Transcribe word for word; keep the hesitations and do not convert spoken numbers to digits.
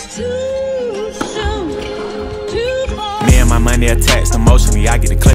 Me and my money attached emotionally, I get the clip.